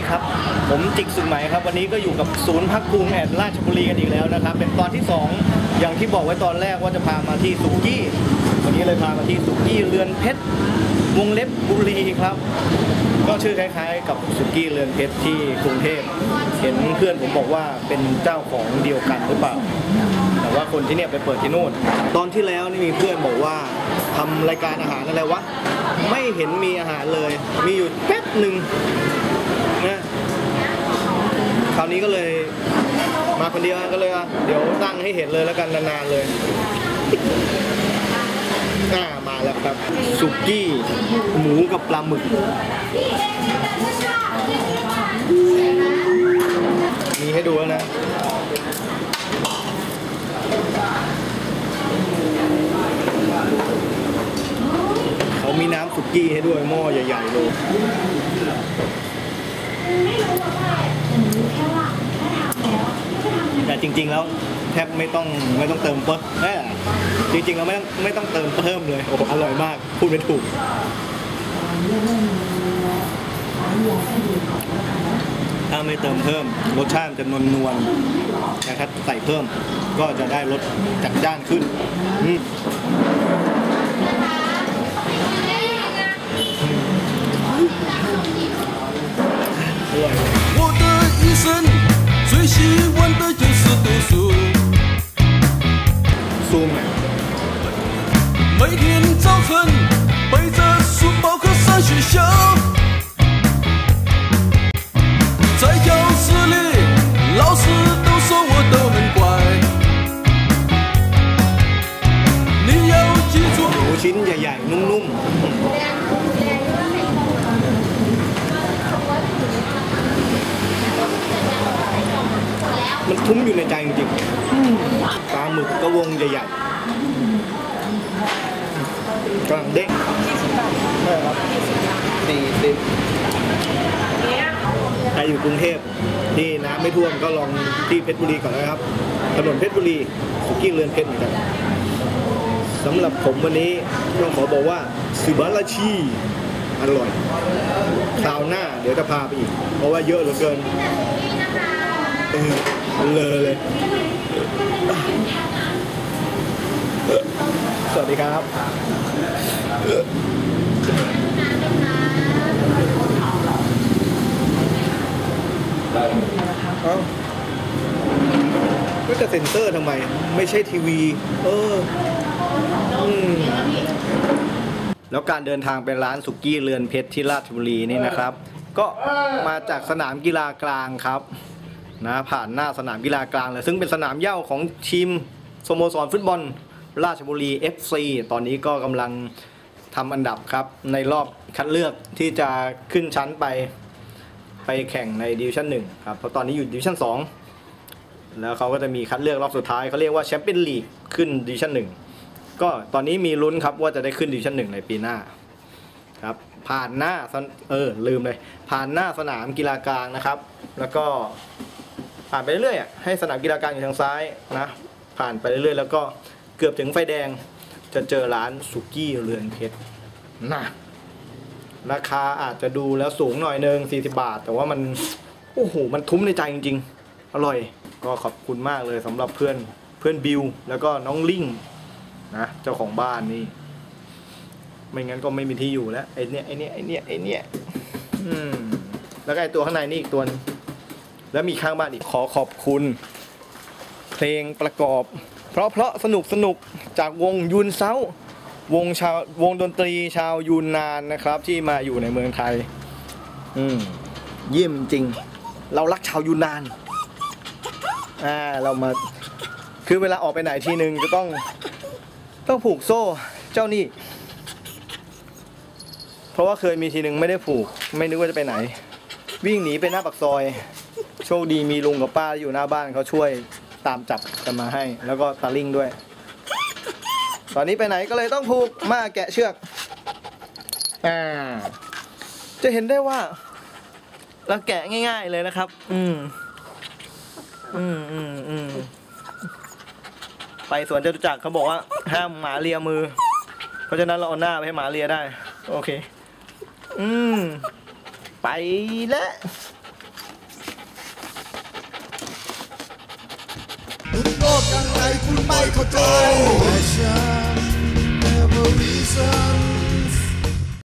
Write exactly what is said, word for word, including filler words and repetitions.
ครับผมจิกสุดใหม่ครับวันนี้ก็อยู่กับศูนย์พักภูมิแอดราชบุรีกันอีกแล้วนะครับเป็นตอนที่สองอย่างที่บอกไว้ตอนแรกว่าจะพามาที่สุกี้วันนี้เลยพามาที่สุกี้เรือนเพชรวงเล็บบุรีครับก็ชื่อคล้ายๆกับสุกี้เรือนเพชรที่กรุงเทพเห็นเพื่อนผมบอกว่าเป็นเจ้าของเดียวกันหรือเปล่าแต่ว่าคนที่เนี่ยไปเปิดที่นู่นตอนที่แล้วนี่มีเพื่อนบอกว่าทำรายการอาหารอะไรวะไม่เห็นมีอาหารเลยมีอยู่แป๊บหนึ่งนะคราวนี้ก็เลยมาคนเดียวก็เลยเดี๋ยวตั้งให้เห็นเลยแล้วกันนานๆเลยอ่ามาแล้วครับสุกี้หมูกับปลาหมึกมีให้ดูแล้วนะเขามีน้ำสุกี้ให้ด้วยหม้อใหญ่ๆเลยแต่จริงๆแล้วแทบไม่ต้องไม่ต้องเติมเพิ่มจริงๆเราไม่ต้องไม่ต้องเติมเพิ่มเลยโอ้โหอร่อยมากพูดไม่ถูกถ้าไม่เติมเพิ่มรสชาติจะนวลนวลแต่ถ้าใส่เพิ่มก็จะได้รสจัดจ้านขึ้น我的一生最喜欢的就是读书。 ซูม每天早晨背着书包课上学校，在教室里老师都说我都很乖。你要记住。 หมูชิ้นใหญ่ๆนุ่มๆมันทุ้มอยู่ในใจจริงๆปลาหมึกก็วงใหญ่ๆกำลังเด้งใช่ครับสี่สิบใครอยู่กรุงเทพที่น้ำไม่ท่วมก็ลองที่เพชรบุรีก่อนนะครับถนนเพชรบุรีสุกี้เรือนเพชรเหมือนกันสำหรับผมวันนี้ต้องขอบอกว่าสุบาราชีอร่อยคราวหน้าเดี๋ยวจะพาไปอีกเพราะว่าเยอะเหลือเกินเออเลยเลยสวัสดีครับเอ้าก็จะเซ็นเซอร์ทำไมไม่ใช่ทีวีเอออืมแล้วการเดินทางไปร้านสุกี้เรือนเพชรที่ราชบุรีนี่นะครับก็มาจากสนามกีฬากลางครับนะผ่านหน้าสนามกีฬากลางเลยซึ่งเป็นสนามเหย้าของทีมสโมสรฟุตบอลราชบุรี เอฟ ซี ตอนนี้ก็กำลังทำอันดับครับในรอบคัดเลือกที่จะขึ้นชั้นไปไปแข่งในดิวิชั่นหนึ่งครับเพราะตอนนี้อยู่ดิวิชั่นสองแล้วเขาก็จะมีคัดเลือกรอบสุดท้ายเขาเรียกว่าแชมเปี้ยนลีกขึ้นดิวิชั่นหนึ่งก็ตอนนี้มีลุ้นครับว่าจะได้ขึ้นดิวิชั่นหนึ่งในปีหน้าครับผ่านหน้าเออลืมเลยผ่านหน้าสนามกีฬากลางนะครับแล้วก็ผ่านไปเรื่อยๆให้สนามกีฬากลางอยู่ทางซ้ายนะผ่านไปเรื่อยๆแล้วก็เกือบถึงไฟแดงจะเจอร้านสุกี้เรือนเพชรนะราคาอาจจะดูแล้วสูงหน่อยนึงสี่สิบบาทแต่ว่ามันโอ้โหมันทุ้มในใจจริงๆอร่อยก็ขอบคุณมากเลยสำหรับเพื่อนเพื่อนบิวแล้วก็น้องลิงนะเจ้าของบ้านนี่ไม่งั้นก็ไม่มีที่อยู่แล้วไอเนี้ยไอเนี้ยไอเนี้ยไอเนี้ยอืมแล้วก็ไอตัวข้างในนี่อีกตัวแล้วมีข้างบ้านอีกขอขอบคุณเพลงประกอบเพราะเพราะสนุกสนุกจากวงยูนเซาวงชาววงดนตรีชาวยูนนานนะครับที่มาอยู่ในเมืองไทยอืมเยี่ยมจริงเรารักชาวยูนนานอ่าเรามาคือเวลาออกไปไหนทีนึงจะต้องต้องผูกโซ่เจ้านี่เพราะว่าเคยมีทีนึงไม่ได้ผูกไม่นึกว่าจะไปไหนวิ่งหนีไปหน้าปากซอยโชคดีมีลุงกับป้าอยู่หน้าบ้านเขาช่วยตามจับกันมาให้แล้วก็ตาลิงด้วยตอนนี้ไปไหนก็เลยต้องผูกมาแกะเชือกอ่าจะเห็นได้ว่าเราแกะง่ายๆเลยนะครับอืมอืมอืมอืมไปสวนจตุจักรเขาบอกว่าห้ามหมาเลียมือเพราะฉะนั้นเราเอาหน้าไปให้หมาเลียได้โอเคอืมไปแล้วคุณไม่เข้าใจแต่ฉัน never reason